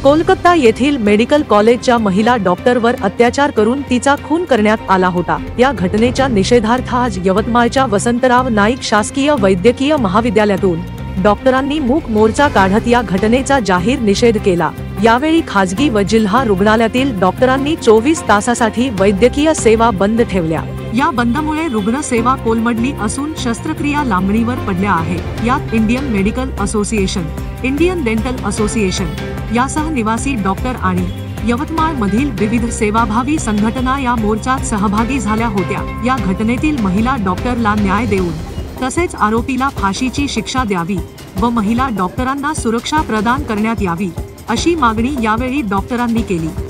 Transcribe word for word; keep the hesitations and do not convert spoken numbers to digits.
कोलकाता येथील मेडिकल कॉलेजच्या महिला डॉक्टरवर अत्याचार करून तिचा खून करण्यात आला होता। या घटनेच्या निषेधार्थ आज यवतमाळच्या वसंतराव नाईक शासकीय वैद्यकीय महाविद्यालयातून डॉक्टरांनी मूक मोर्चा काढत या घटनेचा जाहीर निषेध केला। यावेळी खाजगी व जिल्हा रुग्णालयातील डॉक्टरांनी चोवीस तासासाठी वैद्यकीय सेवा बंद ठेवल्या। या बंदमुळे रुग्ण सेवा कोलमडली असून शस्त्रक्रिया लांबणीवर पडल्या आहेत। यात Indian medical association, Indian dental association यासह निवासी डॉक्टर आणि यवतमाळ मधील विविध सेवाभावी संघटना या मोर्चात सहभागी झाल्या होत्या। या घटनेतील महिला डॉक्टरला न्याय देऊन तसेच आरोपीला फाशीची शिक्षा द्यावी व महिला डॉक्टरांना सुरक्षा प्रदान करण्यात यावी अशी मागणी यावेळी डॉक्टरांनी केली।